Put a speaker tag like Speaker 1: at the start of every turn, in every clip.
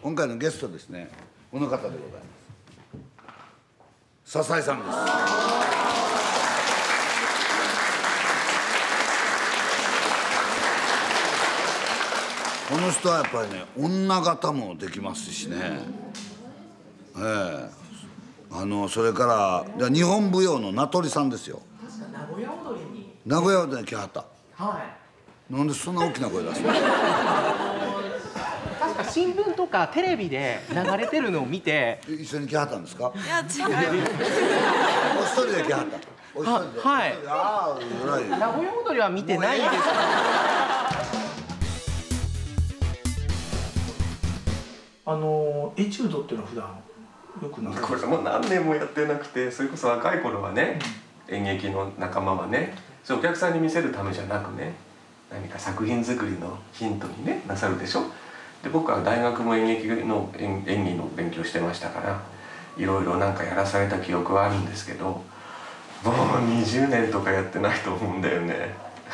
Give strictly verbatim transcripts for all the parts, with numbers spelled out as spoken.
Speaker 1: 今回のゲストですね、この方でございます。笹井さんです。この人はやっぱりね、女形もできますしね。ええ、あのそれから日本舞踊の名取さんですよ。
Speaker 2: 名古屋踊りに。
Speaker 1: 名古屋踊りに来はった。
Speaker 2: はい。
Speaker 1: なんでそんな大きな声出すの？
Speaker 2: 確か新聞とかテレビで流れてるのを見て。
Speaker 1: 一緒に来はったんですか？
Speaker 3: いや違う。
Speaker 1: お一人で来はった。お一人で。
Speaker 2: はい。
Speaker 1: ああ、偉い。
Speaker 2: 名古屋踊りは見てないです。
Speaker 4: あのエチュードっていうのは普段よくな
Speaker 5: これも何年もやってなくて、それこそ若い頃はね、演劇の仲間はね、それお客さんに見せるためじゃなくね、何か作品作りのヒントにねなさるでしょ。で僕は大学も演劇の演演技の勉強してましたから、いろいろなんかやらされた記憶はあるんですけど、もうにじゅうねんとかやってないと思うんだよね。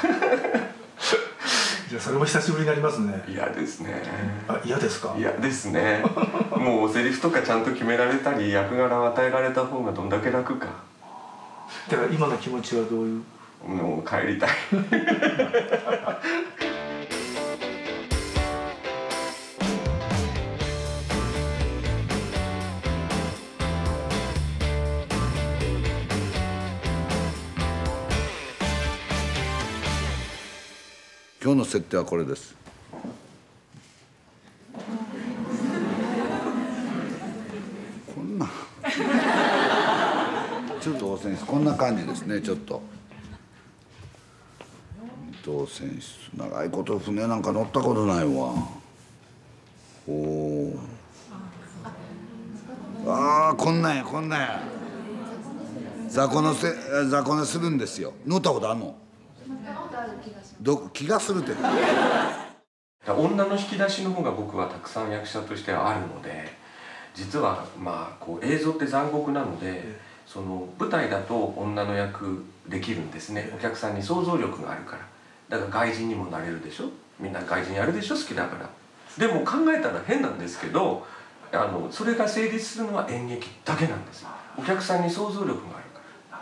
Speaker 4: じゃあそれも久しぶりになりますね。
Speaker 5: 嫌ですね。
Speaker 4: あ、嫌ですか？
Speaker 5: 嫌ですね。もうセリフとかちゃんと決められたり、役柄を与えられた方がどんだけ楽か。
Speaker 4: だから今の気持ちはどういう？
Speaker 5: もう帰りたい。
Speaker 1: 今日の設定はこれです。こんなちょっと汚染室こんな感じですね。ちょっと汚染室、長いこと船なんか乗ったことないわ。おお、ああ、こんなんやこんなんや。雑魚のせ雑魚寝するんですよ。乗ったことあんの？ど気がするって。
Speaker 5: 女の引き出しの方が僕はたくさん役者としてはあるので、実はまあこう映像って残酷なので、その舞台だと女の役できるんですね。お客さんに想像力があるから。だから外人にもなれるでしょ。みんな外人やるでしょ、好きだから。でも考えたら変なんですけど、あのそれが成立するのは演劇だけなんです。お客さんに想像力があるから。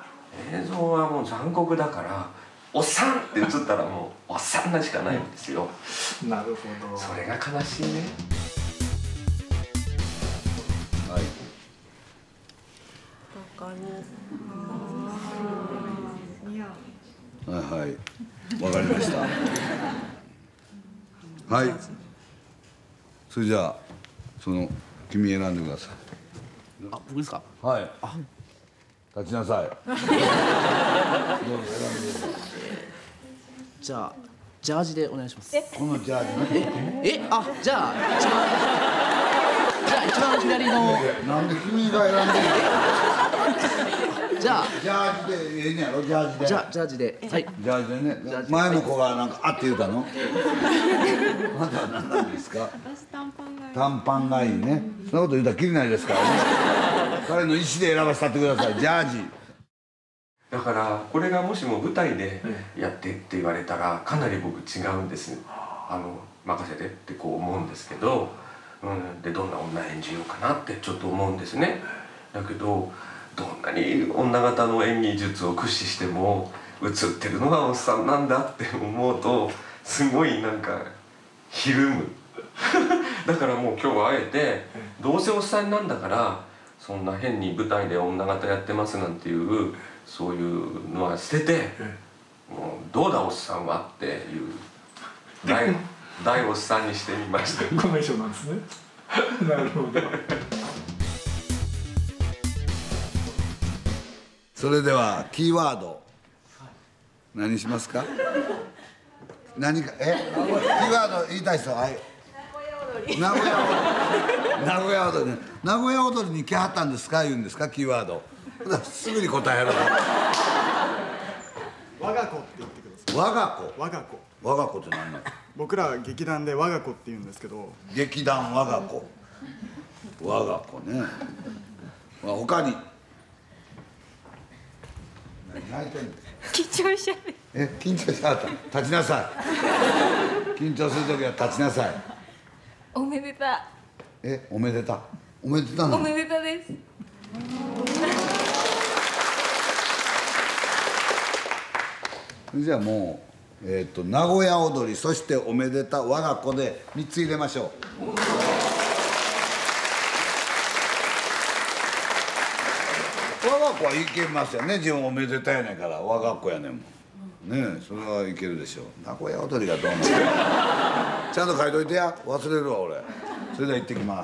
Speaker 5: 映像はもう残酷だから、おっさんって映ったらもうおっさんなしかないんですよ。
Speaker 4: なるほど。
Speaker 5: それが悲しいね。
Speaker 1: はい。はいはい、わかりました。はい。それじゃあその君選んでください。
Speaker 2: あ、僕ですか？
Speaker 1: はい。あ、立ちなさい。どうぞ選んでください。
Speaker 6: じゃあジャージでお願いします。
Speaker 1: このジャージね。
Speaker 6: え、あ、じゃあ一番じゃあ一番左の。
Speaker 1: なんで君が選んでるの？
Speaker 6: じゃあ
Speaker 1: ジャージでええねやろ、ジャージで。
Speaker 6: じゃあジャージで、はい。
Speaker 1: ジャージでね。前の子がなんかあって言うたの？まだ何なんですか？
Speaker 3: 私短パンがいい。
Speaker 1: 短パンがいいね。そんなこと言うたらきりないですからね。彼の意思で選ばせたってください。ジャージ。
Speaker 5: だからこれがもしも舞台でやってって言われたらかなり僕違うんです。あの任せてってこう思うんですけど、うん、でどんな女演じようかなってちょっと思うんですね。だけどどんなに女方の演技術を駆使しても映ってるのがおっさんなんだって思うとすごいなんかひるむ。だからもう今日はあえてどうせおっさんなんだからそんな変に舞台で女方やってますなんていうそういうのは捨てて、もうどうだおっさんはっていう大大おっさんにしてみました。
Speaker 4: コメーションなんですね。なるほど。
Speaker 1: それではキーワード何しますか？何かえキーワード言いたい人、はい。名古屋踊り。名古屋踊り。名古屋踊りに来はったんですか言うんですか、キーワード。すぐに答えろ。
Speaker 7: 我が子って言ってください。
Speaker 1: 我が子。
Speaker 7: 我が子。
Speaker 1: 我が子って何なの？
Speaker 7: 僕ら劇団で我が子って言うんですけど。
Speaker 1: 劇団我が子。我が子ね。他に。泣いてんの？
Speaker 3: 緊張しちゃう。
Speaker 1: え、緊張しちゃった。立ちなさい。緊張するときは立ちなさい。
Speaker 3: おめでた。
Speaker 1: え、おめでた。おめでたの。
Speaker 3: おめでたです。
Speaker 1: じゃあもう、えっと名古屋踊り、そしておめでた我が子でみっつ入れましょう。我が子はいけますよね。自分おめでたやねんから、我が子やねんもん。ねえ、それはいけるでしょう。名古屋踊りがどうなの。ちゃんと書いといてや、忘れるわ俺。それでは行ってきます。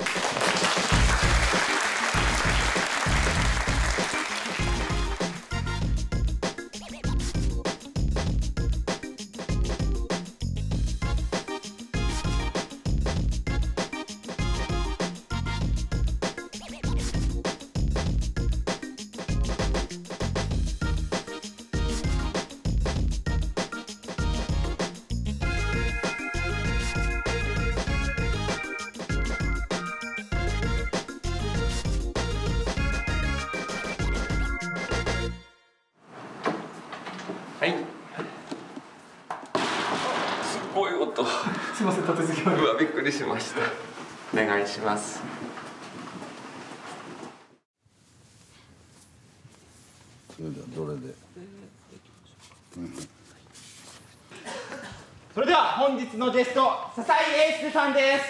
Speaker 5: はい。すごい音。
Speaker 4: すいません、立て続け
Speaker 5: うわ、びっくりしました。お願いします。
Speaker 1: それではどれで。
Speaker 2: それでは本日のゲスト笹井英介さんです。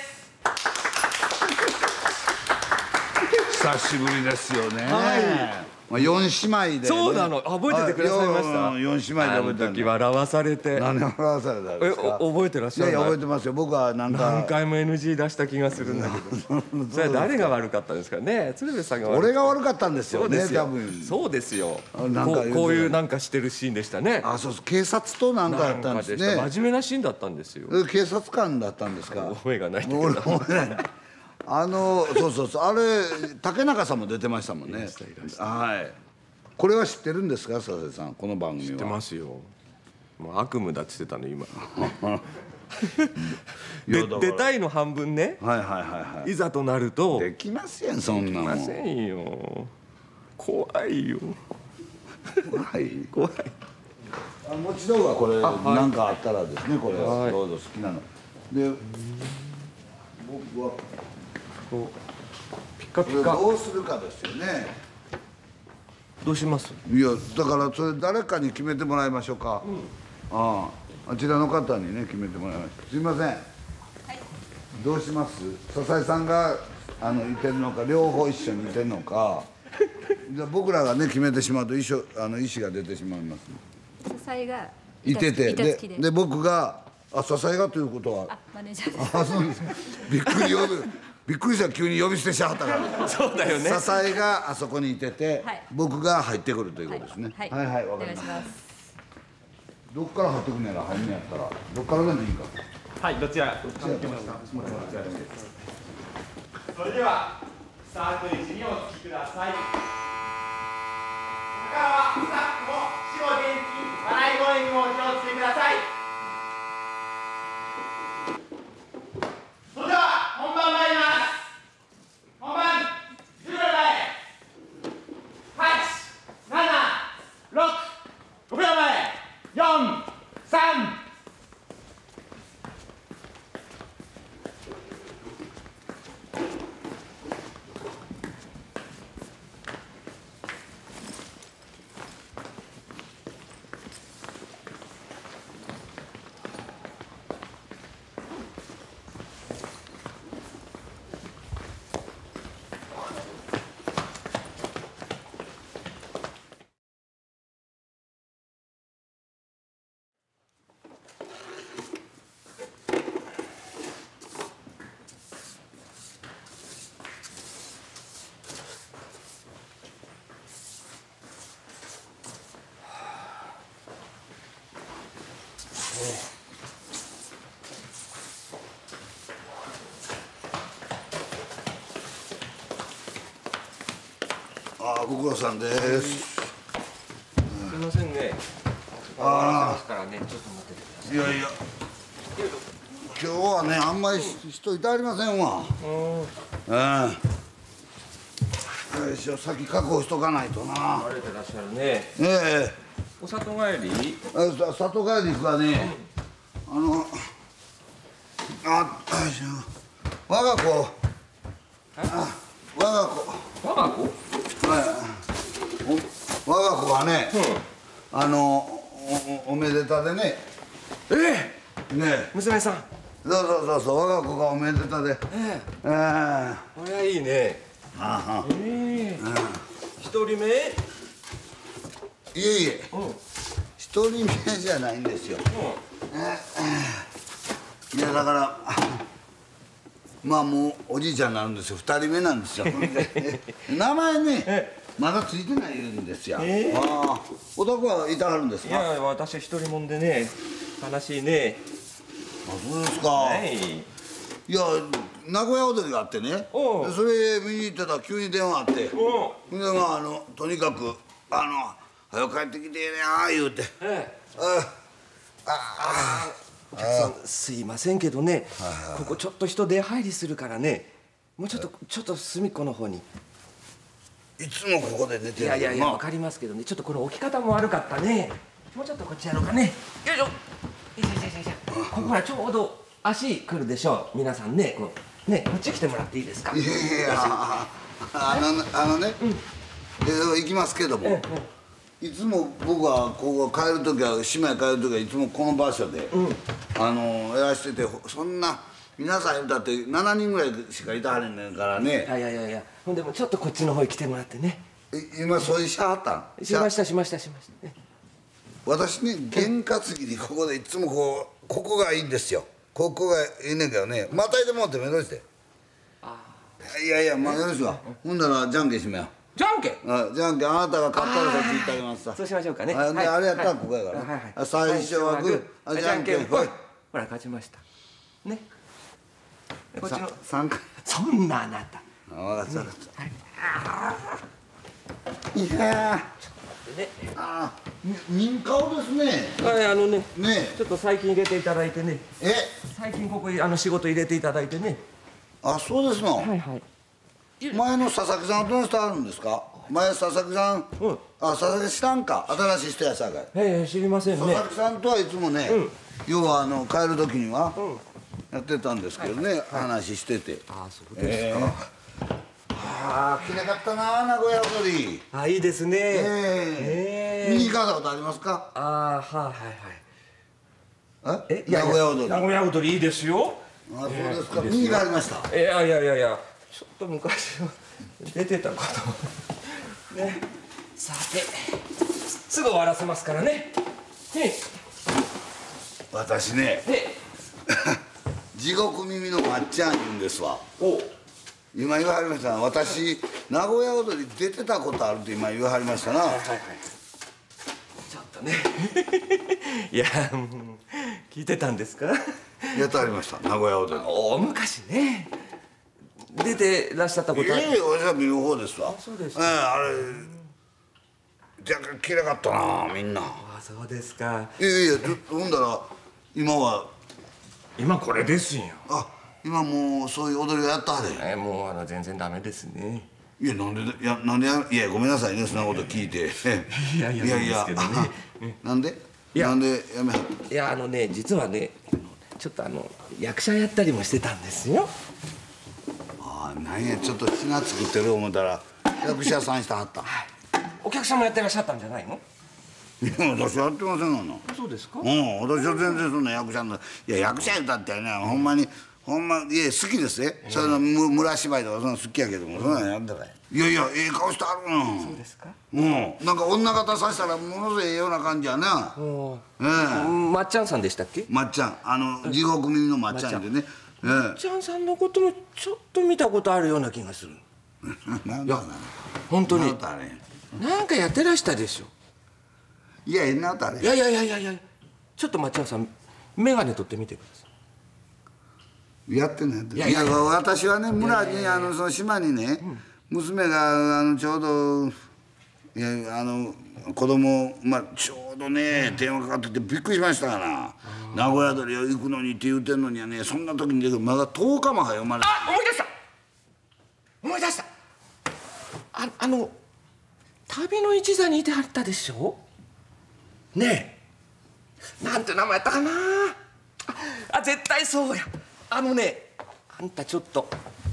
Speaker 1: 久しぶりですよね。まあ四姉妹でね。
Speaker 5: そうなの、覚えててくださいました。
Speaker 1: 四姉妹で覚えてた。
Speaker 5: あの時笑わされて。
Speaker 1: 何笑わされたんですか。
Speaker 5: え、覚えてらっしゃる。
Speaker 1: いやいや覚えてますよ。僕はなんか
Speaker 5: 何回も エヌジー 出した気がするんだけど。それは誰が悪かったんですかね。鶴瓶さんが悪かった。
Speaker 1: 俺が悪かったんですよね。多分。
Speaker 5: そうですよ。
Speaker 1: なんか
Speaker 5: こういうなんかしてるシーンでしたね。
Speaker 1: あ、そうそう、警察となんかやったんですね。
Speaker 5: 真面目なシーンだったんですよ。
Speaker 1: 警察官だったんですか。
Speaker 5: 覚えがないんだけど。
Speaker 1: 俺覚えない。あのそうそうそう、あれ竹中さんも出てましたもんね。はい。これは知ってるんですか、佐々木さん、この番組は。
Speaker 5: 知ってますよ。もう悪夢だって言ってたの今。で出たいの半分ね。
Speaker 1: はいはいはいはい。
Speaker 5: いざとなると。
Speaker 1: できませんそんなの。
Speaker 5: できませんよ。怖いよ。
Speaker 1: 怖い。
Speaker 5: 怖い。
Speaker 1: あ、もちろんはこれなんかあったらですね、これどうぞ好きなの。で、僕は
Speaker 5: こうピカピカ。
Speaker 1: どうするかですよね。
Speaker 5: どうします。
Speaker 1: いや、だからそれ誰かに決めてもらいましょうか。うん、ああ、あちらの方にね決めてもらいましょう。すいません、はい、どうします。笹井さんがあのいてるのか、両方一緒にいてるのか。じゃ僕らがね決めてしまうと意思あの意思が出てしまいます。
Speaker 3: 笹井が
Speaker 1: いてて、で
Speaker 3: で
Speaker 1: で僕があ笹井がということは、
Speaker 3: あ、マネージャーです。
Speaker 1: あ、そうです。びっくり呼ぶ。びっくりした、急に呼び捨てしはったから。
Speaker 5: そうだよね。
Speaker 1: 笹井があそこにいてて、
Speaker 3: はい、
Speaker 1: 僕が入ってくるということですね。
Speaker 3: はい
Speaker 1: はいはい、わかりました。どっから入ってくんねやら、入んねやったら、どっからでもいいか。
Speaker 2: はい、どちら。どちら。それではスタート位置におつきください。ここからはスタッフも死を元気、笑い声にもお気をつけください。それでは本番参ります。本番じゅうびょうまえ。はち、なな、ろく、ごびょうまえ。よん、さん。
Speaker 1: あ、ご苦労さんです。
Speaker 5: すみませんね。ああ。からね、ちょっと待っててください。
Speaker 1: いやいや。今日はね、あんまり人いてありませんわ。うん。よいしょ、先確保しとかないとな。
Speaker 5: 慣れてらっしゃるね。
Speaker 1: ええ。
Speaker 5: お里帰り？
Speaker 1: あ、里帰り行くわね。あの、あ、よいしょ。我が子。 あ、我が子。
Speaker 5: 我が子？
Speaker 1: はい。お我が子はね、あのおおめでたでね。
Speaker 5: ええ。
Speaker 1: ね。
Speaker 5: 娘さん。
Speaker 1: そうそうそうそう、我が子がおめでたで。
Speaker 5: え
Speaker 1: ええ。あ
Speaker 5: これはいいね。
Speaker 1: あ。
Speaker 5: ええ。一人目？
Speaker 1: いえいえ。一人目じゃないんですよ。いやだからまあもうおじいちゃんになるんですよ。二人目なんですよ。名前ねまだついてないんですよ。ああ、お宅はいたはるんですか？
Speaker 5: いや私一人もんでね、悲しいね。
Speaker 1: あ、そうですか。
Speaker 5: はい。
Speaker 1: いや名古屋踊りがあってね、
Speaker 5: おう
Speaker 1: それ見に行ってたら急に電話あって、でまああのとにかくあの早く帰ってきてえなあ言うて。
Speaker 5: ええ。
Speaker 1: ああ。
Speaker 5: お客さんすいませんけどね、ここちょっと人出入りするからね、もうちょっとちょっと隅っこの方に。
Speaker 1: いつもここで寝てる
Speaker 5: いやいやいや、
Speaker 1: な
Speaker 5: わかりますけどね、ちょっとこの置き方も悪かったね。もうちょっとこっちやろうかね。よいしょ。よいしょよいしょよいしょ。ここからちょうど足来るでしょう。皆さんね、こうね、こっち来てもらっていいですか。
Speaker 1: いやいやあのあのね、えー行きますけども、いつも僕はここ帰る時は島へ帰る時はいつもこの場所で、あのやらしてて、そんな皆さんだってしちにんぐらいしかいたはれんねんからね。
Speaker 5: いやいやいやいや、ほんでもちょっとこっちの方に来てもらってね。
Speaker 1: え今そういうしはったん？
Speaker 5: しましたしましたしましたね。
Speaker 1: 私ね験担ぎにここでいつもこうここがいいんですよ。ここがいいねんけどね、またいでもってもよろしで。いやいやまあよろしいわ。ほんならじゃんけんしめよう。
Speaker 5: じゃんけん。
Speaker 1: あ、じゃんけんあなたが勝ったらそっち行ってあげますさ。
Speaker 5: そうしましょうかね。
Speaker 1: あであれやったらここやからね。あ最初はグー、あじゃんけんほい。
Speaker 5: ほら勝ちました。ね。こっちの
Speaker 1: 三回。
Speaker 5: そんなあなた。
Speaker 1: あ分かった分かった。いや
Speaker 5: ね。
Speaker 1: あ民顔ですね。
Speaker 5: はい、あのね、
Speaker 1: ね
Speaker 5: ちょっと最近入れていただいてね。
Speaker 1: え。
Speaker 5: 最近ここにあの仕事入れていただいてね。
Speaker 1: あそうですの。
Speaker 5: はいはい。
Speaker 1: 前の佐々木さんはどの人あるんですか？前佐々木さん。
Speaker 5: うん。
Speaker 1: あ佐々木知らんか。新しい人やさかい。
Speaker 5: ええ知りませんね。
Speaker 1: 佐々木さんとはいつもね、要はあの帰る時にはやってたんですけどね、話してて。
Speaker 5: ああそうですか。
Speaker 1: ああきれかったな名古屋踊り。
Speaker 5: あいいですね。
Speaker 1: ええ見に行かれたことありますか？
Speaker 5: ああはいはいはい。
Speaker 1: え名古屋踊り。
Speaker 5: 名古屋踊りいいですよ。
Speaker 1: あそうですか。見に行かれました。
Speaker 5: いやいやいやいや、ちょっと昔は出てたことね。さてすぐ終わらせますからね。ね
Speaker 1: 私ね
Speaker 5: ね。
Speaker 1: 地獄耳のまっちゃん言うんですわ。
Speaker 5: お
Speaker 1: 今言わはりました。私名古屋踊り出てたことあるって今言わはりましたな。
Speaker 5: はいはいはい。ちょっとね。いやもう聞いてたんですか。
Speaker 1: やってありました名古屋踊り。
Speaker 5: 大昔ね。出てらっしゃったことある。
Speaker 1: ええ私は見る方ですわ。
Speaker 5: そうです
Speaker 1: ええあれ若干きれかったなみんな。
Speaker 5: あそうですか。
Speaker 1: いやいやちょっとほんだら今は
Speaker 5: 今これですよ。
Speaker 1: あ今もうそういう踊りをやったはれ。
Speaker 5: えもうあの全然ダメですね。
Speaker 1: いやなんでいやなんでやいやごめんなさいねそんなこと聞いて。
Speaker 5: いやいや
Speaker 1: いやいや
Speaker 5: いいですけどね
Speaker 1: あなんで
Speaker 5: いや
Speaker 1: なんでやめはった。
Speaker 5: いやあのね実はねちょっとあの役者やったりもしてたんですよ。
Speaker 1: ああなんやちょっと血が作ってる思ったら役者さんしてはった。
Speaker 5: お客さんもやってらっしゃったんじゃないの？
Speaker 1: いや私やってませんがな。
Speaker 5: そうですか。
Speaker 1: うん私は全然そんな役者のいや役者やったってねほんまにほんまいや好きですね。それのむ村芝居とかそんな好きやけどもそんなんやんだらいやいやええ顔してあるな。
Speaker 5: そうですか。
Speaker 1: うんなんか女方さしたらものすごいええような感じやな。ええ
Speaker 5: まっちゃんさんでしたっけ？
Speaker 1: まっちゃんあの地獄耳のまっちゃんでね。え
Speaker 5: まっちゃんさんのこともちょっと見たことあるような気がする。
Speaker 1: えなんだろうな。
Speaker 5: 本当に
Speaker 1: なんだろうあれ
Speaker 5: なんかやってらしたでしょ。
Speaker 1: いやええなったあれ
Speaker 5: いやいやいやいやいやちょっとまっちゃんさん眼鏡取ってみてください。
Speaker 1: やってんのやってんの
Speaker 5: いやいや
Speaker 1: いや私はね村にあのその島にね娘があのちょうどいやあの子供まあちょうどね電話かかってきてびっくりしましたから名古屋踊り行くのにって言うてんのにはねそんな時にまだとおかも早生まれ
Speaker 5: あ思い出した思い出したああの旅の一座にいてはったでしょねえなんて名前やったかなああ絶対そうやあのねあんたちょっと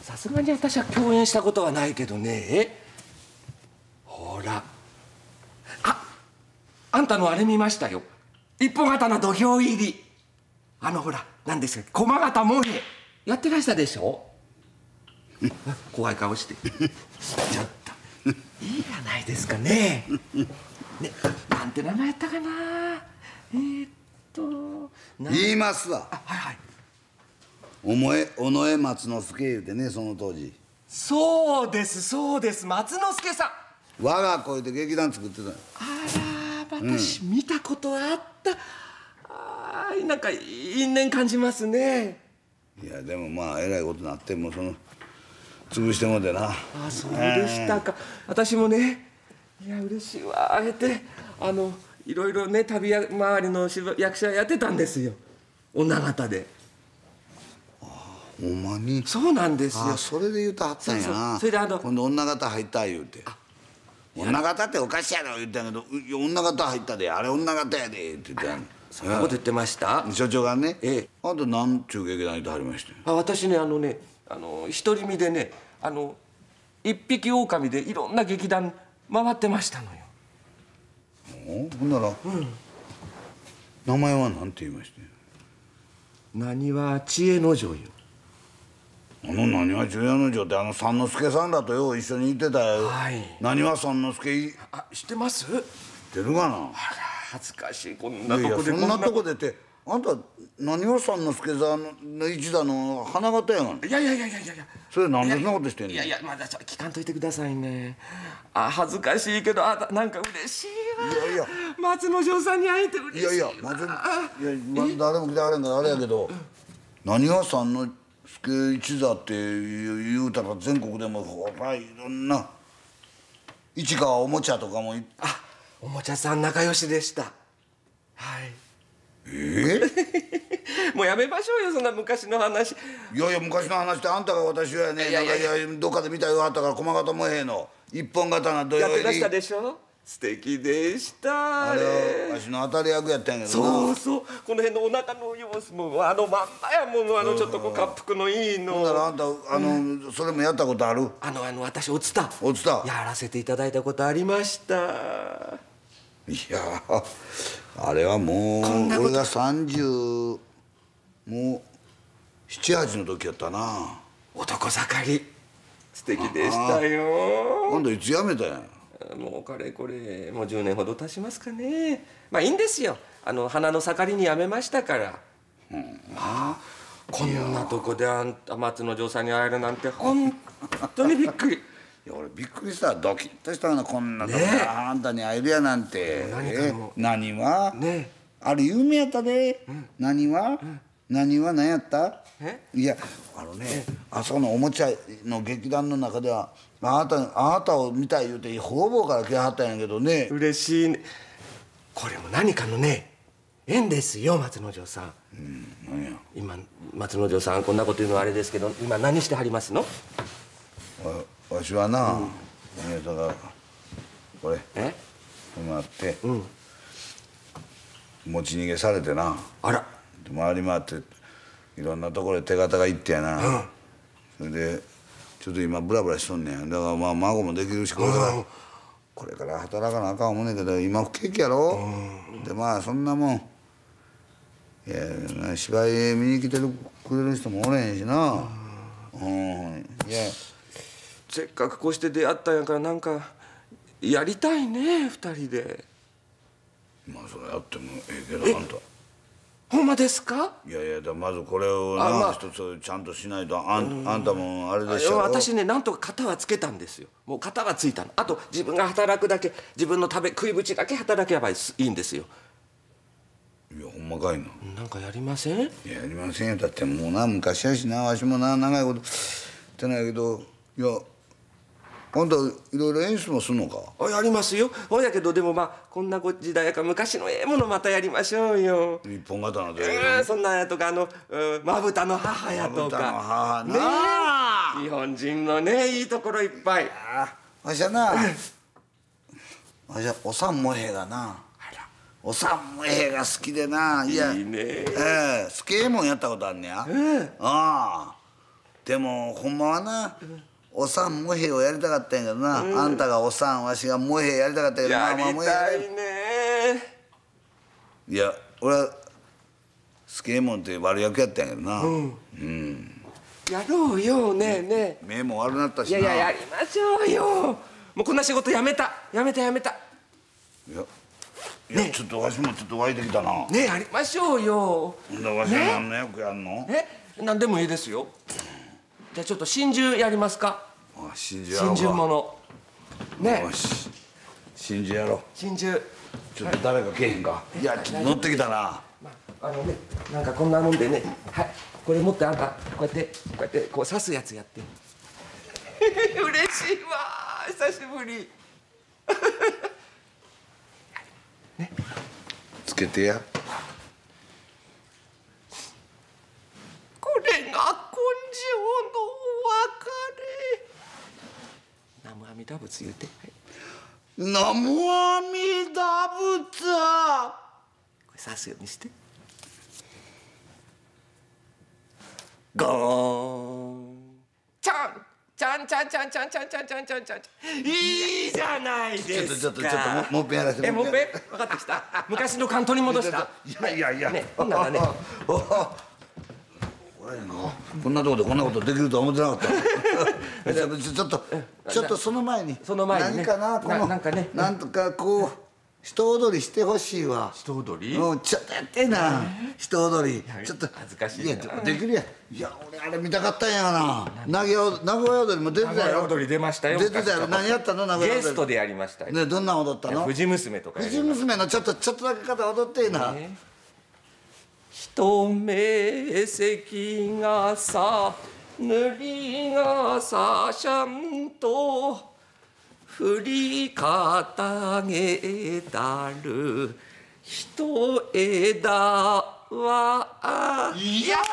Speaker 5: さすがに私は共演したことはないけどね。ほら、あ、あんたのあれ見ましたよ。一本刀土俵入り。あのほら、何ですか、駒形萌えやってらしたでしょ。怖い顔してちょっといいじゃないですかね。ね、なんて名前やったかな。えー、っと
Speaker 1: 言いますわ。
Speaker 5: あ、はいはい。
Speaker 1: おもえ尾上松之助言うてね、その当時。
Speaker 5: そうですそうです、松之助さん。
Speaker 1: 我が恋で劇団作ってたの。
Speaker 5: あら、私、うん、見たことあった。あー、なんか因縁感じますね。
Speaker 1: いやでもまあえらいことになってもその潰してもうてな。
Speaker 5: あ、そうでしたか。私もね、いや嬉しいわ。あえてあのいろいろね、旅回りの役者やってたんですよ、女方で。
Speaker 1: あ、ほんまに。
Speaker 5: そうなんですよ。
Speaker 1: あ、それで言うとはったんやな。そうそう、そ
Speaker 5: れであの
Speaker 1: 今度女方入った言うて。女方っておかしいやろ言ったんやけど、女方入ったで、あれ女方やでって言ってたん。
Speaker 5: そんなこと言ってました。
Speaker 1: 所長がね、
Speaker 5: ええ、
Speaker 1: あんた何ちゅう劇団にいてはりましたよ。
Speaker 5: あ、私ね、あのね、あの独り身でね、あの一匹狼でいろんな劇団回ってましたのよ。
Speaker 1: お、ほんなら、うん、名前は何て言いましたよ。
Speaker 5: 何は知恵の女よ。
Speaker 1: あの何は知恵の女ってあの三之助さんらとよう一緒に行ってたよ。
Speaker 5: はい。
Speaker 1: 何は三之助。
Speaker 5: あ、知ってます？知っ
Speaker 1: てるかな。あら、
Speaker 5: 恥ずかしい、こんなとこで。いやいや、
Speaker 1: そんなとこでって、あんた何は三之助さんの一座の花形やがん。
Speaker 5: いやいやいやいやいやいや。
Speaker 1: それなんでそんなことしてんの。
Speaker 5: いやいや、まだ聞かんといてくださいね。あ、恥ずかしいけど、あ、なんか嬉しいわ。いやいや、松之丞さんに会えて嬉しいわ。いやいや、松、いや、ま、誰も来てはれんからあれやけど、何は三之助一座って言うたら全国でもほらいろんな市川おもちゃとかも。あ、おもちゃさん仲良しでした。はい。
Speaker 1: え
Speaker 5: えもうやめましょうよ、そんな昔の話。
Speaker 1: いやいや、昔の話ってあんたが私はね、いやいやいや、どっかで見たよあったから、駒形萌えの一本刀土曜入り
Speaker 5: やってらしたでしょ。素敵でした。
Speaker 1: あれはわしの当たり役やったんやけどな。
Speaker 5: そうそう、この辺のお腹の様子もあのまんまやもん。あのちょっとこう滑腹のいいの。
Speaker 1: ほんならあんたあの、うん、それもやったことある？
Speaker 5: あのあの私おつた
Speaker 1: おつた
Speaker 5: やらせていただいたことありました。
Speaker 1: いやあれはもう俺がさんじゅうもうななはちの時やったな。
Speaker 5: 男盛り素敵でしたよ。
Speaker 1: 今度いつ辞めたんや。
Speaker 5: もうかれこれもうじゅうねんほど経ちますかね。まあいいんですよ、あの花の盛りに辞めましたから。うん、まあこんなとこであんた松之丞さんに会えるなんて本当にびっくり。
Speaker 1: いや俺びっくりした、ドキッとしたな、こんなとこであんたに会えるやなんて。
Speaker 5: 何かも
Speaker 1: 何は
Speaker 5: ね、
Speaker 1: あれ有名やったで。何は何は何やった。いやあのね、あそこのおもちゃの劇団の中ではあなたあなたを見たい言うて方々から来はったんやけどね。
Speaker 5: 嬉しいね。これも何かのね縁ですよ、松之丞さん。
Speaker 1: うん、何や
Speaker 5: 今松之丞さんこんなこと言うのはあれですけど、今何してはりますの？
Speaker 1: わ, わしはな、うん、えだからこれ
Speaker 5: え
Speaker 1: こうなって、
Speaker 5: うん、
Speaker 1: 持ち逃げされてな。
Speaker 5: あら。
Speaker 1: 回り回っていろんなところで手形がいってやな、うん、それでちょっと今ブラブラしとんねん。だからまあ孫もできるし、これから、うん、これから働かなあかん思うねんけど、今不景気やろ、うん、でまあそんなもん、いや芝居見に来てるくれる人もおれへんしな。うん、いや
Speaker 5: せっかくこうして出会ったんやから、なんかやりたいね、二人で。
Speaker 1: まあそれやってもええけど、あんた
Speaker 5: ほんまですか？
Speaker 1: いやいや、だまずこれをな、まあ、一つちゃんとしないと。あ ん, あんたもあれでしょ。
Speaker 5: 私ね、なんとか型はつけたんですよ。もう型はついたの。あと自分が働くだけ、自分の食べ食い口だけ働けばいいんですよ。
Speaker 1: いやほんまかいな。
Speaker 5: なんかやりません？
Speaker 1: いややりませんよ。だってもうな昔やしな、わしもな長いことってないけど。いやあんたいろいろ演出もすんのか？
Speaker 5: あ、やりますよ。ほやけどでもまあこんなご時代やから昔のええものまたやりましょうよ。
Speaker 1: 一本刀で、
Speaker 5: えー、そんなんやとか、あのまぶたの母やとか。まぶたの
Speaker 1: 母な、
Speaker 5: ねえ、日本人のねいいところいっぱい。
Speaker 1: わしはなわしはおさんもえがな、おさんもえが好きでな。いや
Speaker 5: いいね。
Speaker 1: ええスケーモンやったことあんねや。
Speaker 5: ええ、
Speaker 1: ああでもほんまはな、おさんモヘをやりたかったんやけどな、あんたがおさんわしがモヘやりたかったけど、
Speaker 5: やり
Speaker 1: まあまあ
Speaker 5: たいね。
Speaker 1: いや俺はスケーモンって悪役やったんやけどな、うん
Speaker 5: やろうよ。ねえねえ。
Speaker 1: 目も悪なったしな。
Speaker 5: いやいや、やりましょうよ。もうこんな仕事やめたやめたやめた。
Speaker 1: いやいや、ちょっとわしもちょっと湧いてきたな。
Speaker 5: ねえ、やりましょうよ。
Speaker 1: ほんでわしは何の役やんの？
Speaker 5: え、何でもいいですよ。じゃあちょっと真珠やりますか。
Speaker 1: あ、真珠やろうか。
Speaker 5: 真珠ものね。
Speaker 1: よし真珠やろう。
Speaker 5: 真珠。
Speaker 1: ちょっと誰か来えへんか。いやちょっと乗ってきたな。
Speaker 5: まあ、あのね、なんかこんなもんでね、はい、これ持ってあんたこうやってこうやってこう刺すやつやって嬉しいわ、久しぶりね、
Speaker 1: つけてや。
Speaker 5: これが根性のお別れ。南無阿弥陀仏言うて、はい、
Speaker 1: 南無阿弥陀仏。
Speaker 5: これ刺すようにして。ゴーンちゃんちゃんちゃんちゃんちゃんちゃんちゃんちゃんちゃんちゃん、いいじゃないですか。
Speaker 1: ちょっとちょっとちょっとももう一遍やらせて。
Speaker 5: え、もう一遍分かってきた。昔のカントに戻した。
Speaker 1: いやいやいや、
Speaker 5: ね、ほんならね、
Speaker 1: おお俺がこんなとこでこんなことできるとは思ってなかったちょちょっとちょっとその前に
Speaker 5: その前にね、
Speaker 1: 何かなこの
Speaker 5: ななんかね、
Speaker 1: なんとかこう人踊りしてほしいわ。
Speaker 5: 人踊り。
Speaker 1: うん、ちょっとやってな人踊り。ちょっと
Speaker 5: 恥ずかしいな。
Speaker 1: いやできるやん。いや俺あれ見たかったんやな。名古屋名古屋踊りも出てたよ。
Speaker 5: 名古屋踊り出ましたよ。
Speaker 1: 出てたよ。何やったの名古屋踊り。
Speaker 5: ゲストでやりましたよ。
Speaker 1: ね、どんな踊ったの？
Speaker 5: 藤娘とかやりました。
Speaker 1: 藤娘のちょっとちょっとだけ肩踊ってえな。
Speaker 5: 一目関がさ塗りがさしゃんと振りかげたる一枝はいや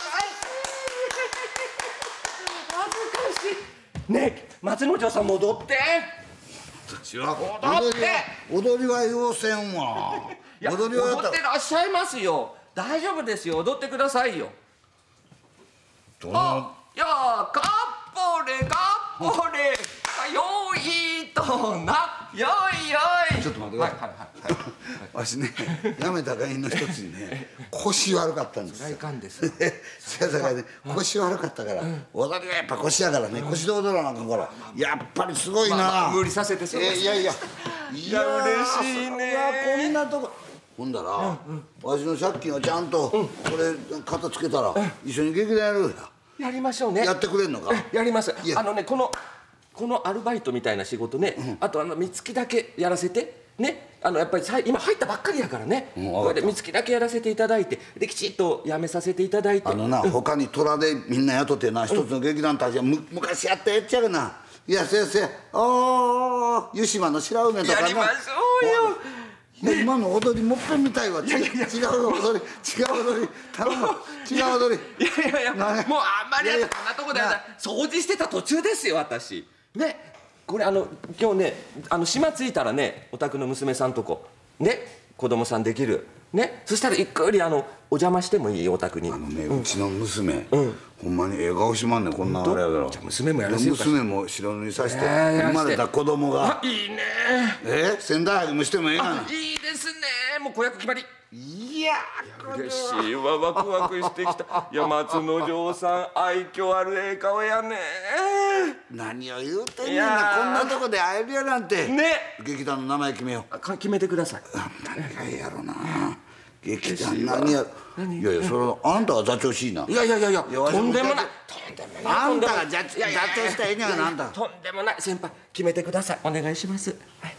Speaker 5: 恥ずかしいね。松之丞さん戻って
Speaker 1: 私は踊りは踊りは要せんわ。
Speaker 5: いや
Speaker 1: 踊りはやった
Speaker 5: 踊ってらっしゃいますよ。大丈夫ですよ。踊ってくださいよ。
Speaker 1: どんな
Speaker 5: あ、いやー、かっぽれかっぽれよいとなよいよい。
Speaker 1: ちょっと待ってください。
Speaker 5: はいはいはいはい。
Speaker 1: わしね、やめた原因の一つにね、腰悪かったんですよ。
Speaker 5: そりゃいかんですよ。
Speaker 1: せやさかいね、腰悪かったから、踊りはやっぱ腰やからね、腰で踊らなあかんから、やっぱりすごいな。
Speaker 5: 無理させてそうです。
Speaker 1: いやいや、いや
Speaker 5: 嬉しいね。
Speaker 1: こんなとこ。ほんだら、わしの借金をちゃんとこれ肩つけたら一緒に劇団やるや。
Speaker 5: やりましょうね。
Speaker 1: やってくれんのか。
Speaker 5: やります。
Speaker 1: いや
Speaker 5: あのね、このこのアルバイトみたいな仕事ね、あとあの三月だけやらせてね、あのやっぱりさ今入ったばっかりやからね、
Speaker 1: うん
Speaker 5: これで三月だけやらせていただいて、できちっと辞めさせていただいて。
Speaker 1: あのな、他に虎でみんな雇ってな、一つの劇団たちはむ昔やったやっちゃうな。いや先生、おお湯島の白梅とかな。
Speaker 5: やりましょうよ。
Speaker 1: 今の踊りもっぺん見たいわ。違う違う踊り、違う踊り、頼む、違う踊り。
Speaker 5: いやいやいや、もうあんまりやったこんなとこで掃除してた途中ですよ私。ね、これあの今日ね、あの島着いたらね、お宅の娘さんとこね、子供さんできるね、そしたらゆっくりあのお邪魔してもいい？お宅に。
Speaker 1: あのね、うちの娘、ほんまにええ顔しまんねん、こんなあれやから。
Speaker 5: じゃあ娘もやらせようか。
Speaker 1: 娘も白塗りさして
Speaker 5: えー
Speaker 1: 生まれた子供が。
Speaker 5: あ、いいね。
Speaker 1: え、仙台泊もしてもええがな。
Speaker 5: いいですね。もう子役決まり。
Speaker 1: いや
Speaker 5: 嬉しいわ、ワクワクしてきた。いや、松之丞さん愛嬌あるええ顔やね。
Speaker 1: 何を言うてんねんな、こんなとこで会えるやなんて。
Speaker 5: ね、
Speaker 1: 劇団の名前決めよう。
Speaker 5: か決めてください。
Speaker 1: 何がええやろな。劇団何や。いやいや、それはあんたが座長しいな。
Speaker 5: いやいやいやいや、
Speaker 1: いやわしも
Speaker 5: とんでもない。とんでもない。
Speaker 1: あんたが座長
Speaker 5: いやいやいや
Speaker 1: したらええんやがな、あんた。
Speaker 5: とんでもない。先輩決めてください。お願いします。はい。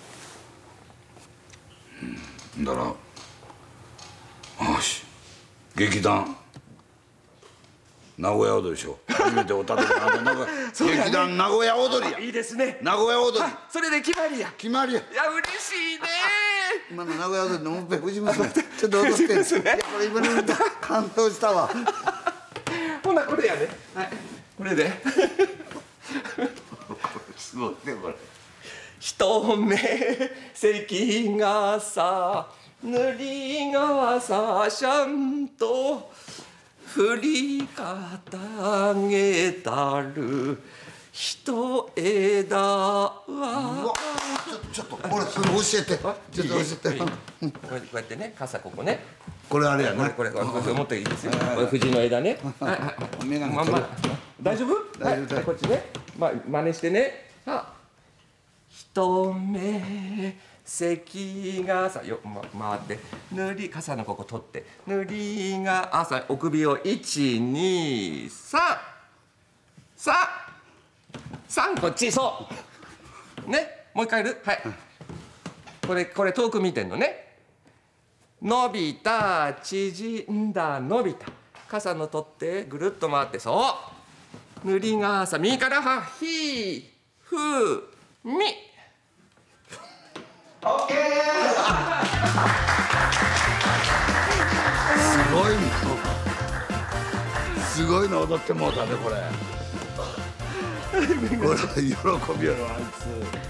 Speaker 1: だからよし、劇団名古屋踊りでしょ。初めておたてが名古屋劇団名古屋踊りや。
Speaker 5: いいですね。
Speaker 1: 名古屋踊り
Speaker 5: それで決まりや。
Speaker 1: 決まりや。
Speaker 5: いや、嬉しいね。
Speaker 1: 今の名古屋踊りのもっぺん藤娘ちょっと踊って。いやこれ今の見た感動したわ。
Speaker 5: ほなこれやね。はい。これで。
Speaker 1: すごいねこれ。
Speaker 5: 一目関がさ塗りがさしゃんと振りかげたる一枝は
Speaker 1: うわちょちょっと俺それ教えてちょっと教えて
Speaker 5: こうやってね傘ここね
Speaker 1: これあれやな
Speaker 5: これこれこれ持っていいですよこれ藤の枝ねはいはい
Speaker 1: 眼鏡
Speaker 5: まんま大丈夫
Speaker 1: 大丈夫
Speaker 5: はいこっちねま真似してねあ一目関がさよ、ま、回って塗り傘のここ取って塗りが朝お首をいちにさんさんさんこっちそうねもう一回やるはいこれこれ遠く見てんのね伸びた縮んだ伸びた傘の取ってぐるっと回ってそう塗りがさ右からはひふみオッケー
Speaker 1: すごいのすごいの踊ってもうたねこれこれ喜びやろあいつ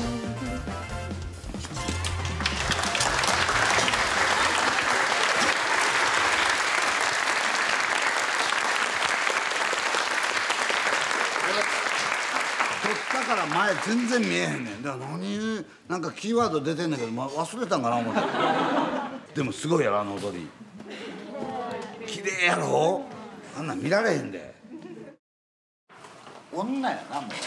Speaker 1: だから前全然見えへんねんだから何なんかキーワード出てんねんけど、まあ、忘れたんかな思ってでもすごいやろあの踊り綺麗やろあんなん見られへんで女やなもうね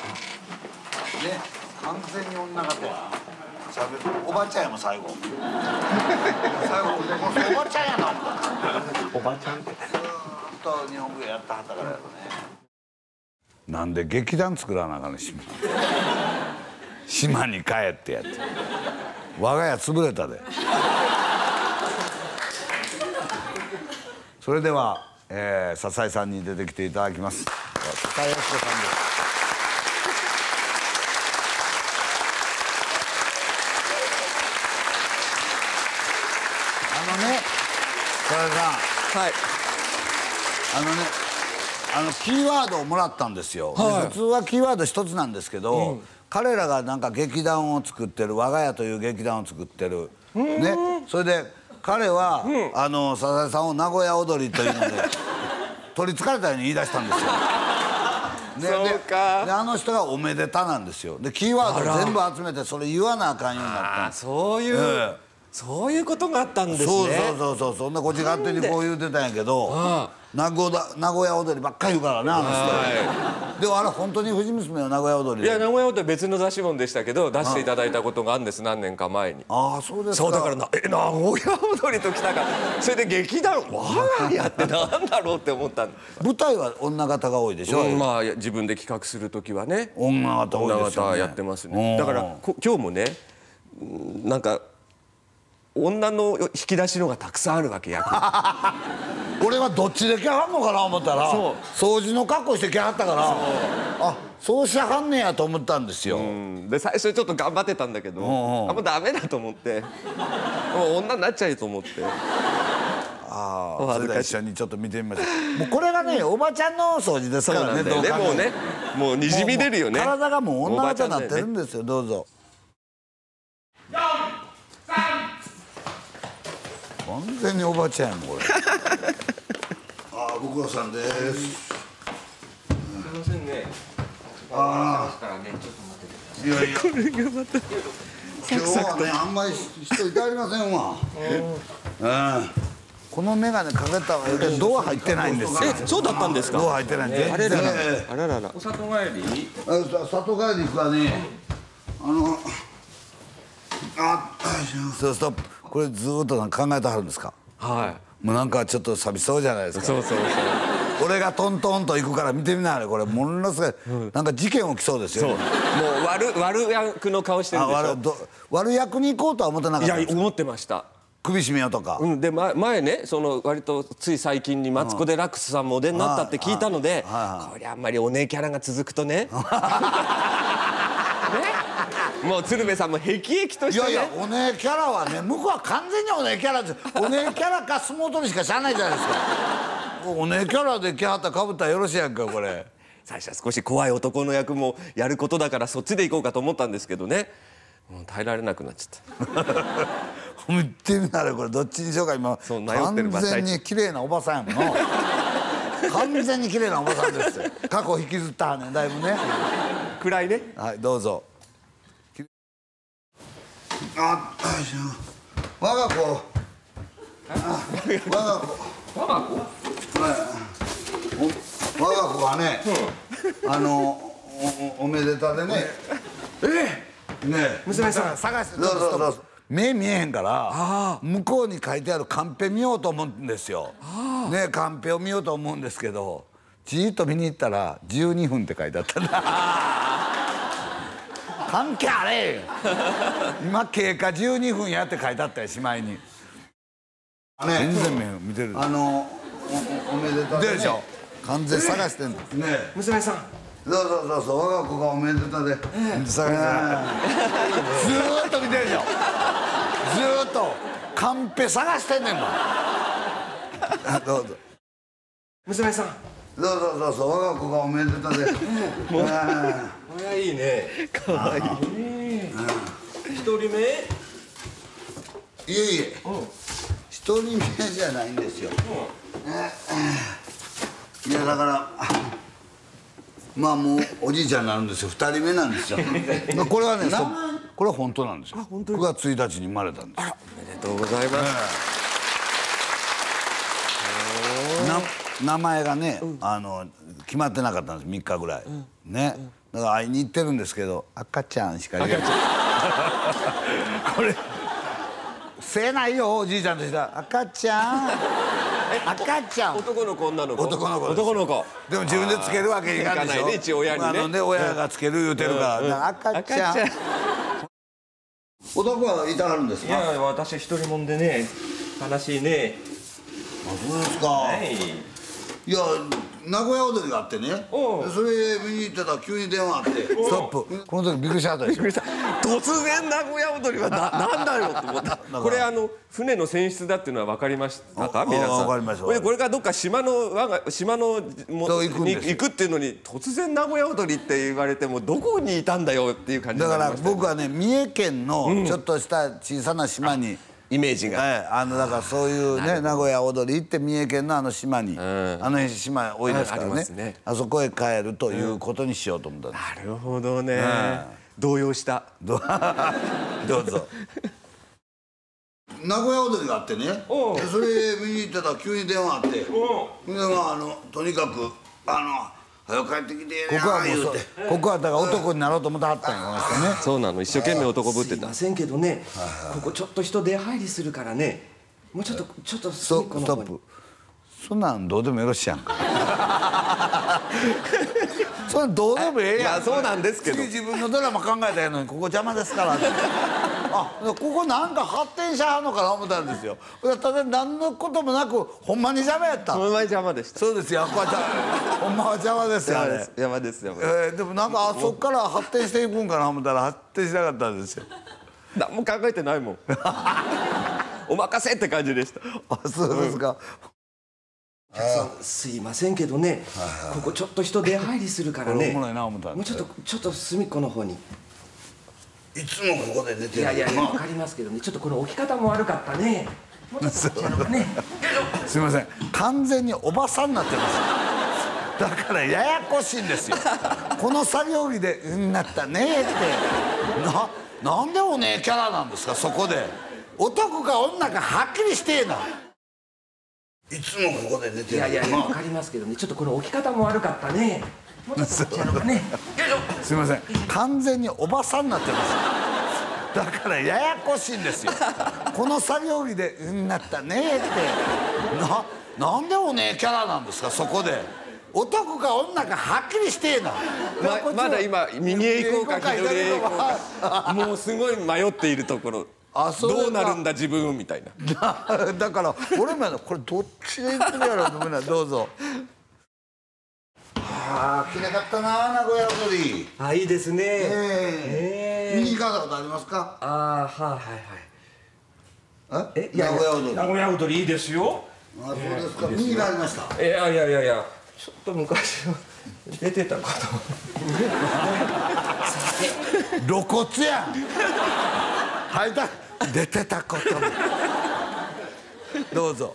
Speaker 1: 完全に女方やしゃべるおばちゃんやもん最後最後おばちゃんやな
Speaker 4: おばちゃんって
Speaker 1: ずーっと日本舞踊やったはったからやろねなんで劇団作らなあかんね島島に帰ってやって我が家潰れたでそれでは、えー、笹井さんに出てきていただきます笹井康子さんですあのね笹井さん
Speaker 5: はい
Speaker 1: あのねあのキーワードをもらったんですよ、
Speaker 5: はい、
Speaker 1: 普通はキーワード一つなんですけど、うん、彼らがなんか劇団を作ってる我が家という劇団を作ってるねそれで彼は、うん、あの笹井さんを名古屋踊りというので取りつかれたように言い出したんですよね、そうか で, であの人がおめでたなんですよでキーワード全部集めてそれ言わなあかんようになったんです
Speaker 5: そういう、えー、そういうことがあったんですね
Speaker 1: そうそうそうそうそんなこっち勝手にこう言うてたんやけど名古屋踊りばっかり言うからねあの人、はい、でもあれ本当に藤娘は名古屋踊り
Speaker 5: いや名古屋踊り別の出し物でしたけど出していただいたことがあるんです何年か前に
Speaker 1: ああそうですか
Speaker 5: そうだからなえ名古屋踊りときたからそれで劇団我が家ってなんだろうって思ったん
Speaker 1: 舞台は女方が多いでしょ、うん、
Speaker 5: まあ自分で企画する時はね
Speaker 1: 女方多いですよね
Speaker 5: 女方やってますねだからこ今日もねなんか女の引き出しのがたくさんあるわけ役
Speaker 1: 俺はどっちで来はんのかな思ったら掃除の格好して来はったからあそうしはんねやと思ったんですよ、うん、
Speaker 5: で最初ちょっと頑張ってたんだけど、うんうん、あもうダメだと思ってもう女になっちゃうと思って
Speaker 1: ああそれでは一緒にちょっと見てみましょうもうこれがねおばちゃんの掃除ですからね
Speaker 5: でもねもうにじみ出るよね
Speaker 1: 体がもう女方になってるんですよどうぞ完全におばちゃんやんこれああご苦労さんです、うん、す
Speaker 5: いませんね
Speaker 1: あ
Speaker 5: あからねちょっと待って
Speaker 1: いやいやこれがまた今日はねあんまり人いてありませんわうんこの眼鏡かけたわけドア入ってないんですよ
Speaker 5: えそうだったんですか
Speaker 1: ドア入ってないんで
Speaker 5: あれららあらららお里帰りに
Speaker 1: 里帰り行くわねあのあそうストップこれずっと考えてはるんですか
Speaker 5: はい
Speaker 1: もうなんかちょっと寂しそうじゃないですか
Speaker 5: そうそうそう
Speaker 1: 俺がトントンと行くから見てみなあれこれものすごい、うん、なんか事件起きそうですよ、ね、
Speaker 5: そうもう悪悪役の顔してるでしょ
Speaker 1: 悪, 悪役に行こうとは思ってなかったんですか
Speaker 5: いや思ってました
Speaker 1: 首絞めようとか、
Speaker 5: うん、で前, 前ねその割とつい最近にマツコ・デラックスさんもお出になったって聞いたので、これあんまりお姉キャラが続くとねねもう鶴瓶さんもへきへきとしてね
Speaker 1: いやいやお姉キャラはね向こうは完全にお姉キャラですお姉キャラか相撲取りしか知らないじゃないですかお姉キャラで来はったかぶったらよろしいやんかこれ
Speaker 5: 最初は少し怖い男の役もやることだからそっちで行こうかと思ったんですけどねもう耐えられなくなっちゃった。
Speaker 1: 見てみなれこれどっちにしようか今
Speaker 5: そう迷ってる
Speaker 1: 完全に綺麗なおばさんやもんの完全に綺麗なおばさんですよ。過去引きずったはねだいぶね。
Speaker 5: 暗いね。
Speaker 1: はいどうぞ。あ我が子我が子
Speaker 5: 我が子
Speaker 1: 我が子がね、うん、あのお, おめでたでねええねえ
Speaker 5: 娘さん
Speaker 1: 探してそうそうそう目見えへんから向こうに書いてあるカンペ見ようと思うんですよ。ねカンペを見ようと思うんですけどじーっと見に行ったらじゅうにふんって書いてあったんだ。関係あれ今経過じゅうにふんやって書いてあったよしまいに、ね、全然目見てるあの お, お, おめでたで、ね、でしょ完全探してんですね
Speaker 5: 娘さん
Speaker 1: そうそうそうそう我が子がおめでたで、えー、探してずーっと見てるでしょずーっとカンペ探してんねんもんどうぞ
Speaker 5: 娘さん
Speaker 1: そうそうそうそう我が子がおめでたで
Speaker 5: もう親いいねかわいい一人目い
Speaker 1: えいえ一人目じゃないんですよいやだからまあもうおじいちゃんになるんですよ二人目なんですよこれはねこれは本当なんですよくがつついたちに生まれたんです。あら
Speaker 5: おめでとうございます。
Speaker 1: 名前がね、うん、あの決まってなかったんですみっかぐらい、うん、ね、うん、だから会いに行ってるんですけど赤ちゃんしか言えないこれせえないよおじいちゃんとしたら赤ちゃん赤ちゃん
Speaker 5: 男の子女の子
Speaker 1: 男の子
Speaker 5: 男の子
Speaker 1: でも自分でつけるわけにいかないでしょね
Speaker 5: 一応親にね、
Speaker 1: あのね親がつける言うてるから、うんうん、赤ちゃん男はいたはるんですか。
Speaker 5: いや私一人もんでね悲しいね。
Speaker 1: あそうですか、はい、いや名古屋踊りがあってねそれ見に行ってたら急に電話あってストップこの時びっくりしちゃったでしょ
Speaker 5: 突然名古屋踊りはななんだよと思ったこれあの船の船室だっていうのは分かりましたか皆さん。
Speaker 1: 分かりました。
Speaker 5: これからどっか島の我が島のもに行くっていうのに突然名古屋踊りって言われてもどこにいたんだよっていう感じになりました。
Speaker 1: だから僕はね三重県のちょっとした小さな島に、うん
Speaker 5: イメージが、
Speaker 1: はい、あのだからそういうね名古屋踊り行って三重県のあの島に、うん、あの辺島多いですから ね, あ, ねあそこへ帰るということにしようと思ったんです、
Speaker 5: うん、なるほどね、うん、動揺した
Speaker 1: どうぞ名古屋踊りがあってねそれ見に行ってたら急に電話あってで、まあ、あのとにかくあの早く帰ってきてここはもうそうここはだから男になろうと思ってはったんやこの人ね。
Speaker 5: そうなの一生懸命男ぶってた。
Speaker 6: すいませんけどねここちょっと人出入りするからねもうちょっとちょっと
Speaker 1: ストップそんなんどうでもよろしいやんかそんなんどうでもええやん。
Speaker 5: いやそうなんですけど
Speaker 1: 自分のドラマ考えたやのにここ邪魔ですからあここなんか発展しはんのかな思ったんですよ。ただ何のこともなくほんまに邪魔やった。
Speaker 5: ほんまに邪魔でした。
Speaker 1: そうですよほんまは邪魔ですよね。
Speaker 5: 邪魔です邪魔です、
Speaker 1: えー、でもなんかあそこから発展していくんかな思ったら発展しなかったんですよ。
Speaker 5: 何も考えてないもんお任せって感じでした。
Speaker 1: あそうですか、
Speaker 6: うん、すいませんけどねここちょっと人出入りするからねもうちょっとちょっと隅っこの方に
Speaker 1: いつもここで寝てる。
Speaker 6: いやいや分かりますけどねちょっとこの置き方も悪かったね。もうちょっとこちらのね
Speaker 1: すいません完全におばさんになってますだからややこしいんですよこの作業着で「うんなったね」ってななんでおねえキャラなんですか。そこで男か女かはっきりしてえな。いつもここで寝てる。
Speaker 6: いやいや分かりますけどねちょっとこの置き方も悪かったね。もうちょっとこちらのね
Speaker 1: すいません完全におばさんになってますだからややこしいんですよこの作業着で「うんなったね」ってななんでおねえキャラなんですか。そこで男か女かはっきりしてえな。
Speaker 5: ま, まだ今右へ行こうか左へ行こうかもうすごい迷っているところ。あそうどうなるんだ自分みたいな
Speaker 1: だ, だから俺もやこれどっちで行くんやろうごめんなどうぞ。ああ、きれかったな、名古屋踊り。
Speaker 6: あ、いいですね。
Speaker 1: ええ。見に行かれたことありますか。
Speaker 6: ああ、はいはいはい。
Speaker 1: え、名古屋踊り。
Speaker 4: 名古屋踊りいいですよ。
Speaker 1: あ、そうですか。見に行かれました。
Speaker 5: いやいやいやいや、ちょっと昔は出てたこと。
Speaker 1: 露骨やん。はいた出てたことどうぞ。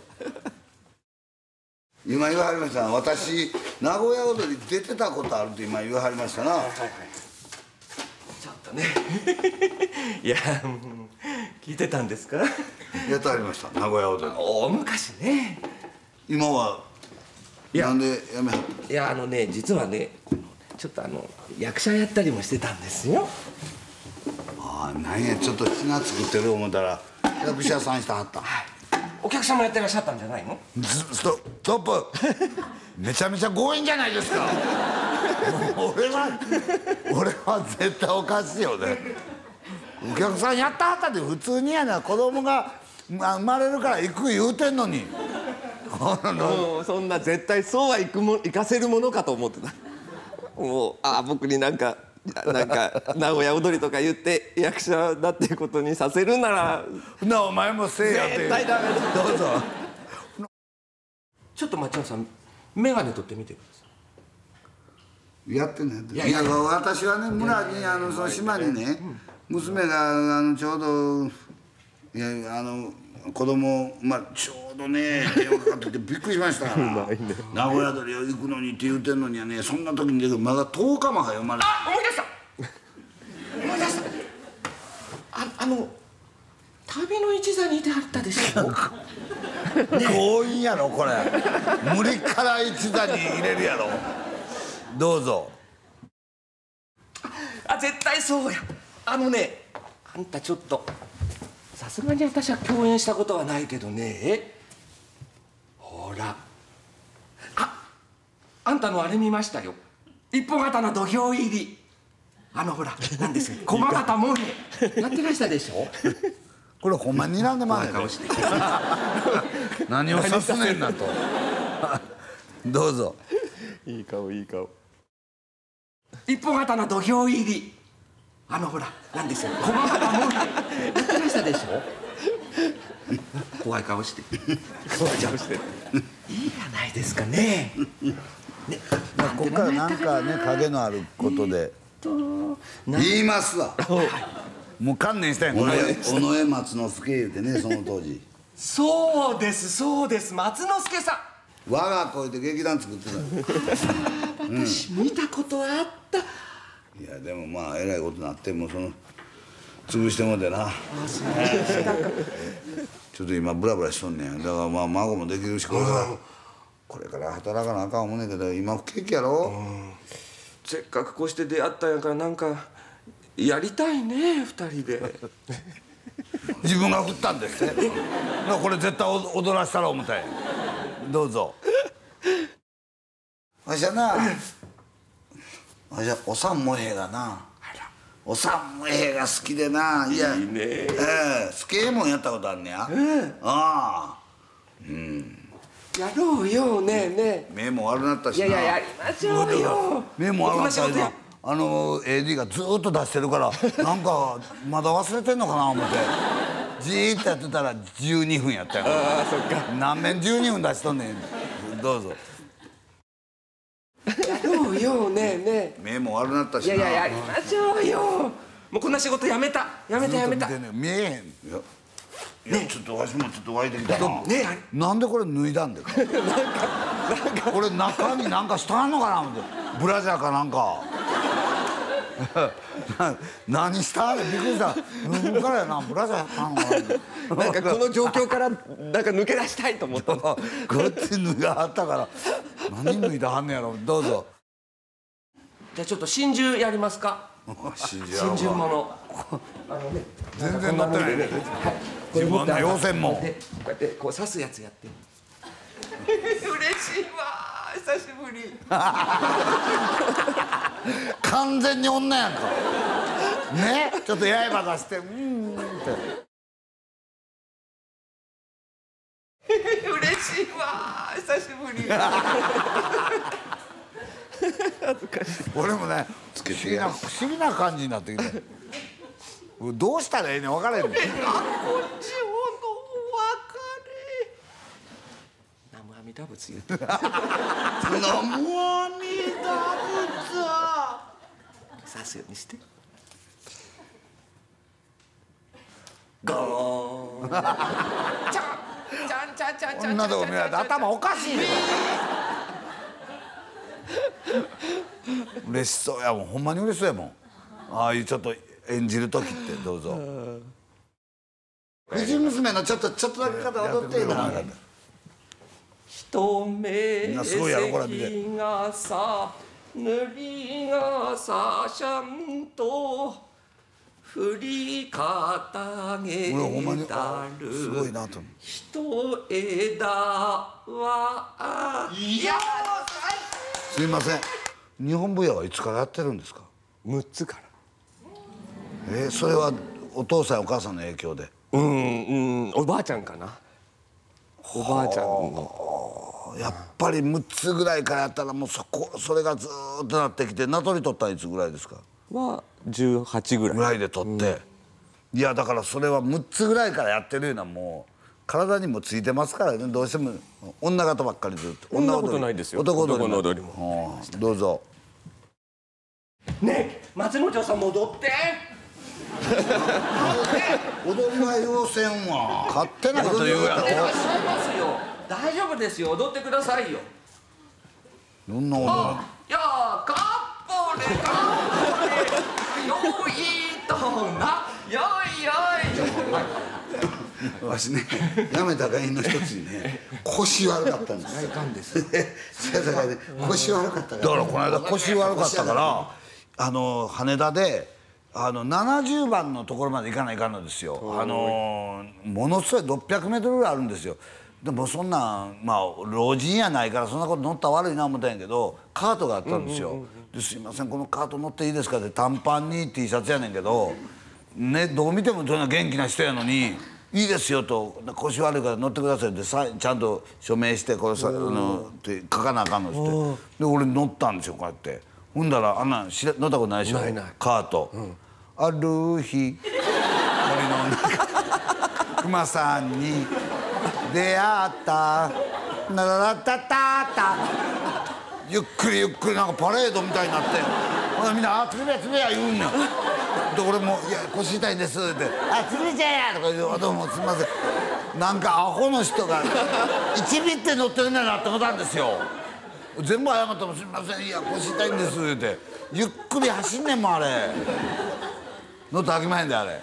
Speaker 1: 今言わはりました。私名古屋踊り出てたことあるって今言わはりましたな。はいはい、
Speaker 6: ちょっとねいや聞いてたんですか。
Speaker 1: やってありました名古屋踊り。
Speaker 6: 大昔ね。
Speaker 1: 今はなんでやめはった。
Speaker 6: いやあのね実はねちょっとあの役者やったりもしてたんですよ。
Speaker 1: ああなんやちょっと品作ってる思ったら役者さんしてはった。
Speaker 6: はい、お客さんもやってらっしゃったんじゃないの。
Speaker 1: ストトップめちゃめちゃ強引じゃないですか。俺は俺は絶対おかしいよね。お客さんやったはったって普通にやな。子供が生まれるから行く言うてんのに。
Speaker 6: もうそんな絶対そうはいくも行かせるものかと思ってた。もうああ僕になんかなんか名古屋踊りとか言って役者だっていうことにさせるなら
Speaker 1: なお前もせえやって
Speaker 6: 絶対ダメだ。
Speaker 1: どうぞ。
Speaker 6: ちょっと松山さん眼鏡取ってみてくださ
Speaker 1: い。やってんねん。いやいや私はね村にあのその島にね娘があのちょうどいやあの子供まあちょうどね電話かかってきてびっくりしました。名古屋踊り行くのにって言うてんのにはねそんな時にまだとおかも早生まれ。
Speaker 6: あ思い出した思い出した。ああの旅の一座にいてはったでしょ。
Speaker 1: 強引やろこれ。無理から一座に入れるやろ。どうぞ。
Speaker 6: あ絶対そうや。あのねあんたちょっとさすがに私は共演したことはないけどね。ほらああんたのあれ見ましたよ。一本刀土俵入り。あのほらなんですよ駒形萌えやってましたでしょ。
Speaker 1: これほんまに睨んでまうねん。何をさすねんなと。どうぞ。
Speaker 6: いい顔いい顔。一本刀土俵入り。あのほらなんですよ駒形萌えやってましたでしょ。怖い顔して怖い顔していいじゃないですかね。ね
Speaker 1: ここからなんかね影のあることで言いますわ。もう観念したんや。尾上松之助言うてねその当時。
Speaker 6: そうですそうです松之助さん。
Speaker 1: 我が声で劇団作ってた。
Speaker 6: 私見たことあった。
Speaker 1: いやでもまあえらいことになってもうその潰してもうてな。ちょっと今ブラブラしとんねん。だからまあ孫もできるしこれからこれから働かなあかん思うねんけど今不景気やろ。
Speaker 6: せっかくこうして出会ったんやからなんかやりたいね二人で。
Speaker 1: 自分が振ったんですね。これ絶対踊らしたら思ったんや。どうぞ。わしゃなわしゃおさんもええがな。おさんもええが好きでな。いやいいね。ええスケーモンやったことあんねや。ああうん
Speaker 6: やろうよねえねえ。
Speaker 1: 目も悪なったしな。
Speaker 6: いやいややりましょうよ。
Speaker 1: 目も悪なったしな。あの エーディー がずっと出してるからなんかまだ忘れてんのかな思ってじーっとやってたらじゅうにふんやったよ。ああそっか。何面じゅうにふん出しとんねん。どうぞ。
Speaker 6: やろうよねえねえ。
Speaker 1: 目も悪なったしな。
Speaker 6: いやいややりましょうよ。もうこんな仕事やめたやめたやめた。
Speaker 1: 見えへん。いやいやちょっとわしもちょっと湧いてきたな。ねえなんでこれ脱いだんでか。なんかなんか俺中になんかしたんのかな思ってブラジャーかなんか。何したんびっくりした。脱ぐからやなブラジャーやったのかな。
Speaker 6: なんかこの状況からなんか抜け出したいと思った。
Speaker 1: こうやって脱がはったから何脱いだはんねやろ。どうぞ。
Speaker 6: じゃあちょっと真珠やりますか。
Speaker 1: 真
Speaker 6: 真珠もの。あのね
Speaker 1: 全然乗ってないね。自分の要線も。
Speaker 6: こうやってこう刺すやつやって。嬉しいわ久しぶり。
Speaker 1: 完全に女やんか。ねちょっと刃出してうんって。
Speaker 6: 嬉しいわ久しぶり。恥ずかしい。
Speaker 1: 俺もね不思議な不思議な感じになってきてどうしたらええねん分からへんねん。
Speaker 6: あこっちをのお別れ。南無阿弥陀仏言うて。
Speaker 1: 南無阿弥陀仏。
Speaker 6: 刺すようにして。 ゴーンちゃんちゃんちゃんちゃんちゃん
Speaker 1: 女とこ見られて頭おかしいよ嬉しそうやもん、ほんまに嬉しそうやもん。ああいうちょっと演じる時ってどうぞ。藤娘のちょっとちょっとだけ方踊っていいな。
Speaker 6: 一目
Speaker 1: みんなすごいやろこれ見て。
Speaker 6: 関がさ塗りがさしゃんと振りかげ
Speaker 1: 俺ほんまに
Speaker 6: たる
Speaker 1: すごいなと思う。
Speaker 6: 一枝はいや
Speaker 1: すいません、日本舞踊はいつからやってるんですか？
Speaker 6: むっつから。
Speaker 1: えー、それはお父さんお母さんの影響で？
Speaker 6: うんうんおばあちゃんかな。おばあちゃんの
Speaker 1: やっぱりむっつぐらいからやったらもうそこそれがずーっとなってきて、名取取ったのいつぐらいですか？
Speaker 6: はじゅうはちぐらい
Speaker 1: ぐらいで取って、うん、いやだからそれはむっつぐらいからやってるような、もう体にもついてますからね。どうしても女方ばっかりずっと。
Speaker 6: そんなことないですよ。
Speaker 1: 男踊りも。
Speaker 6: 男の踊りも。
Speaker 1: どうぞ。
Speaker 6: ねえ松之丞さん戻って。
Speaker 1: 踊りは要せんわ。勝手なこと言うやろ。
Speaker 6: いらっしゃいますよ。大丈夫ですよ。踊ってくださいよ。
Speaker 1: どんな踊り？
Speaker 6: あ、いやー、かっぽれかっぽれ。よいとな、よいよい。
Speaker 1: わしね、やめた原因の一つにね、腰悪かったんですよ。
Speaker 6: かんです。
Speaker 1: だからね、腰悪かったから。だからこの間腰悪かったから、あの羽田で。あのななじゅうばんのところまで行かないかんのですよ。あのものすごいろっぴゃくメートルぐらいあるんですよ。でもそんなんまあ老人やないからそんなこと乗ったら悪いな思ったんやけど、カートがあったんですよ。ですいませんこのカート乗っていいですかって短パンに T シャツやねんけどね、どう見てもそんな元気な人やのに「いいですよ」と「腰悪いから乗ってください」ってさちゃんと署名してこれさあのって書かなあかんのってで俺乗ったんですよこうやって。ほんだらあんなん知ら乗ったことないでしょ
Speaker 6: ないない
Speaker 1: カート。うんある日森の中熊さんに出会ったなららたたたゆっくりゆっくりなんかパレードみたいになってほらみんな「あつるべやつるべや」言うんやで俺も「いや腰痛いんです」って「あつるべちゃんや」とか言う「どうもすみません」なんかアホの人がいちびって乗ってるんだなって思ったんですよ。全部謝っても「すみませんいや腰痛いんです」ってゆっくり走んねんもんあれ。乗ったらあきまへんであれ。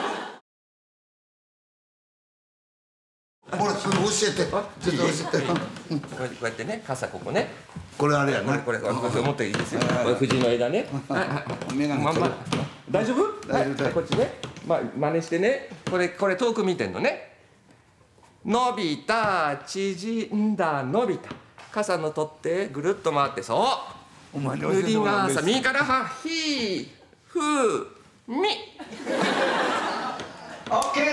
Speaker 1: ほらそれ教えてちょっと教えて。
Speaker 6: こうやってね、傘ここね。
Speaker 1: これあれやな。
Speaker 6: これこれこれ持っていいですよ。これ藤の枝ね。
Speaker 1: 眼鏡
Speaker 6: まんま大丈夫？
Speaker 1: 大丈夫
Speaker 6: はいこっちね。まあ真似してね。これこれ遠く見てんのね。伸びた縮んだ伸びた。傘の取ってぐるっと回ってそう。
Speaker 1: お前に教え
Speaker 6: 塗り
Speaker 1: てもらうんです
Speaker 6: がさ右からはひふみ。
Speaker 1: オッケーです。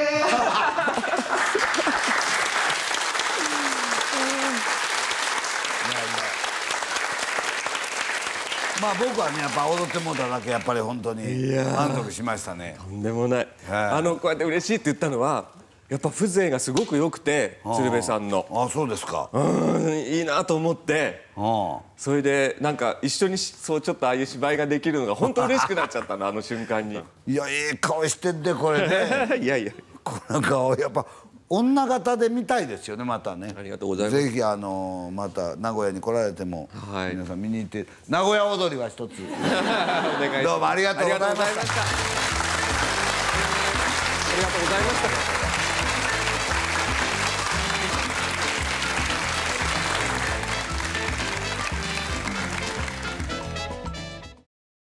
Speaker 1: まあ僕はねやっぱ踊ってもうただけやっぱり本当に満足しましたね。
Speaker 6: とんでもない。
Speaker 1: はい
Speaker 6: あのこうやって嬉しいって言ったのはやっぱ風情がすごく良くて鶴瓶さんの。
Speaker 1: ああそうですか。
Speaker 6: うんいいなと思って。
Speaker 1: ああ
Speaker 6: それでなんか一緒にそうちょっとああいう芝居ができるのが本当嬉しくなっちゃったのあの瞬間に。
Speaker 1: いやええ顔してんでこれね。
Speaker 6: いやいや
Speaker 1: この顔やっぱ女型で見たいですよねまたね。
Speaker 6: ありがとうございます。
Speaker 1: ぜひあのまた名古屋に来られても、
Speaker 6: はい、
Speaker 1: 皆さん見に行って名古屋踊りは一つ
Speaker 6: お願いします。
Speaker 1: どうもありがとうございました。
Speaker 6: ありがとうございました。